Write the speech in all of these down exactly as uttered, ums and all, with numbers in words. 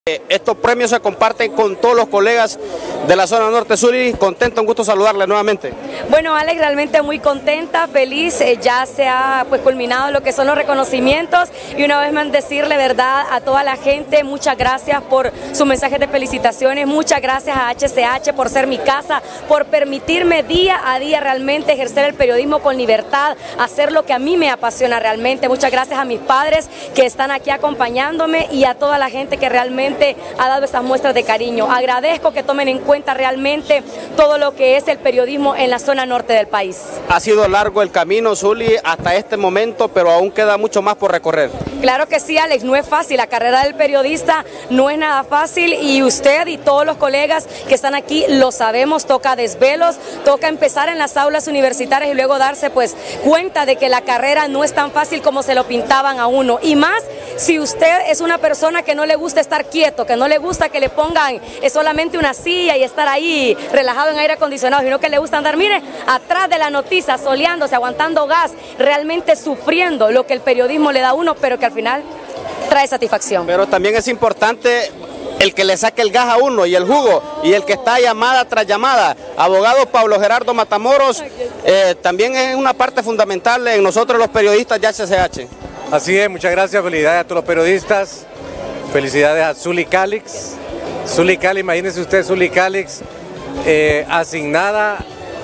Estos premios se comparten con todos los colegas de la zona norte. Zuli, contenta, un gusto saludarle nuevamente. Bueno, Alex, realmente muy contenta, feliz, eh, ya se ha pues culminado lo que son los reconocimientos y una vez más decirle verdad a toda la gente, muchas gracias por sus mensajes de felicitaciones, muchas gracias a H C H por ser mi casa, por permitirme día a día realmente ejercer el periodismo con libertad, hacer lo que a mí me apasiona realmente. Muchas gracias a mis padres que están aquí acompañándome y a toda la gente que realmente ha dado estas muestras de cariño. Agradezco que tomen en cuenta realmente todo lo que es el periodismo en la zona norte del país. Ha sido largo el camino, Zuli, hasta este momento, pero aún queda mucho más por recorrer. Claro que sí, Alex, no es fácil, la carrera del periodista no es nada fácil y usted y todos los colegas que están aquí lo sabemos, toca desvelos, toca empezar en las aulas universitarias y luego darse pues cuenta de que la carrera no es tan fácil como se lo pintaban a uno, y más si usted es una persona que no le gusta estar quieto, que no le gusta que le pongan solamente una silla y estar ahí relajado en aire acondicionado, sino que le gusta andar, mire, atrás de la noticia, soleándose, aguantando gas, realmente sufriendo lo que el periodismo le da a uno, pero que al final trae satisfacción. Pero también es importante el que le saque el gas a uno y el jugo, y el que está llamada tras llamada. Abogado Pablo Gerardo Matamoros, eh, también es una parte fundamental en nosotros los periodistas de H C H. Así es, muchas gracias, felicidades a todos los periodistas, felicidades a Zuli Calix. Zuli Calix, imagínense usted, Zuli Calix, eh, asignada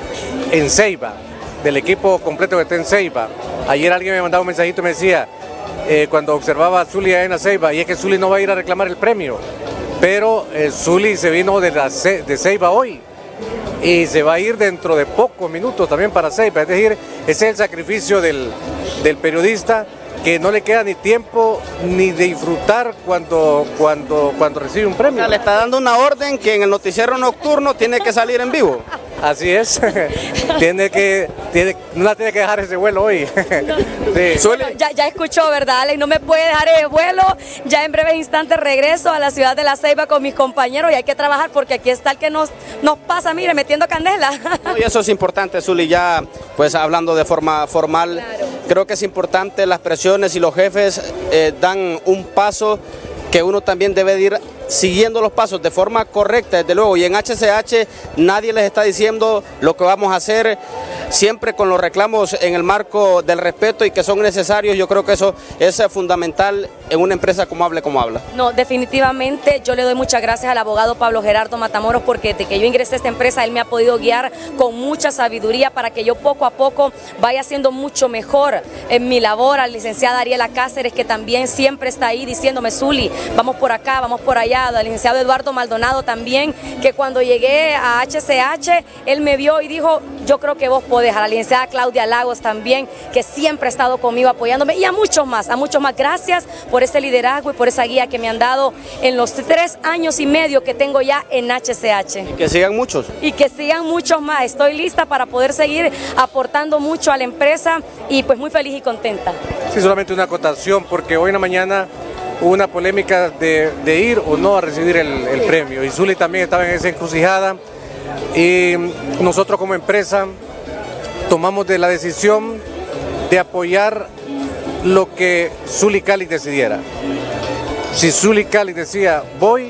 en Ceiba, del equipo completo que está en Ceiba. Ayer alguien me mandaba un mensajito y me decía, eh, cuando observaba a Zuli en la Ceiba, y es que Zuli no va a ir a reclamar el premio, pero eh, Zuli se vino de, la, de Ceiba hoy y se va a ir dentro de pocos minutos también para Ceiba. Es decir, ese es el sacrificio del, del periodista, que no le queda ni tiempo ni de disfrutar cuando, cuando, cuando recibe un premio. Le está dando una orden que en el noticiero nocturno tiene que salir en vivo. Así es, tiene que, tiene, no la tiene que dejar ese vuelo hoy. Sí. Bueno, ya, ya escuchó, ¿verdad, Alex? No me puede dejar el vuelo, ya en breves instantes regreso a la ciudad de La Ceiba con mis compañeros y hay que trabajar porque aquí está el que nos, nos pasa, mire, metiendo candela. No, y eso es importante, Zuli, ya pues hablando de forma formal, claro. Creo que es importante, las presiones y los jefes eh, dan un paso que uno también debe de ir siguiendo los pasos de forma correcta, desde luego, y en H C H nadie les está diciendo lo que vamos a hacer, siempre con los reclamos en el marco del respeto y que son necesarios. Yo creo que eso es fundamental en una empresa como Hable Como Habla. No, definitivamente yo le doy muchas gracias al abogado Pablo Gerardo Matamoros porque desde que yo ingresé a esta empresa él me ha podido guiar con mucha sabiduría para que yo poco a poco vaya siendo mucho mejor en mi labor. A la licenciada Ariela Cáceres, que también siempre está ahí diciéndome, Zuli, vamos por acá, vamos por allá. Al licenciado Eduardo Maldonado también, que cuando llegué a H C H, él me vio y dijo, yo creo que vos podés. A la licenciada Claudia Lagos también, que siempre ha estado conmigo apoyándome, y a muchos más, a muchos más. Gracias por ese liderazgo y por esa guía que me han dado en los tres años y medio que tengo ya en H C H. Y que sigan muchos. Y que sigan muchos más. Estoy lista para poder seguir aportando mucho a la empresa y pues muy feliz y contenta. Sí, solamente una acotación, porque hoy en la mañana hubo una polémica de, de ir o no a recibir el, el premio, y Zuli también estaba en esa encrucijada, y nosotros como empresa tomamos de la decisión de apoyar lo que Zuli Calix decidiera. Si Zuli Calix decía voy,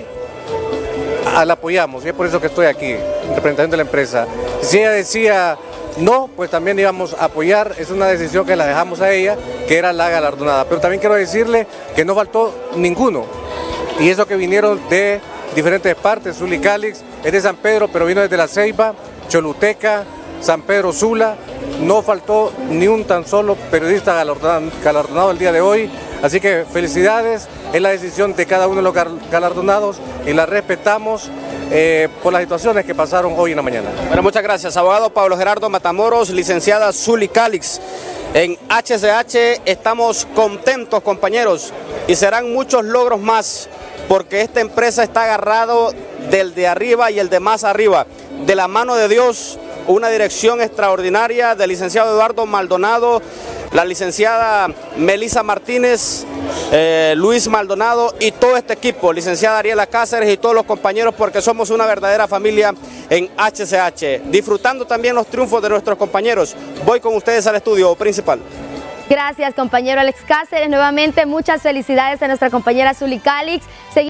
la apoyamos, y es por eso que estoy aquí representando a la empresa. Si ella decía no, pues también íbamos a apoyar, es una decisión que la dejamos a ella, que era la galardonada. Pero también quiero decirle que no faltó ninguno, y eso que vinieron de diferentes partes. Zuli Calix es de San Pedro, pero vino desde La Ceiba, Choluteca, San Pedro Sula, no faltó ni un tan solo periodista galardonado, galardonado el día de hoy, así que felicidades, es la decisión de cada uno de los galardonados y la respetamos. Eh, por las situaciones que pasaron hoy en la mañana. Bueno, muchas gracias, abogado Pablo Gerardo Matamoros, licenciada Zuli Calix. En H C H estamos contentos, compañeros, y serán muchos logros más, porque esta empresa está agarrado del de arriba y el de más arriba, de la mano de Dios, una dirección extraordinaria del licenciado Eduardo Maldonado, la licenciada Melisa Martínez, eh, Luis Maldonado y todo este equipo, licenciada Ariela Cáceres y todos los compañeros, porque somos una verdadera familia en H C H, disfrutando también los triunfos de nuestros compañeros. Voy con ustedes al estudio principal. Gracias, compañero Alex Cáceres. Nuevamente muchas felicidades a nuestra compañera Zuli Calix.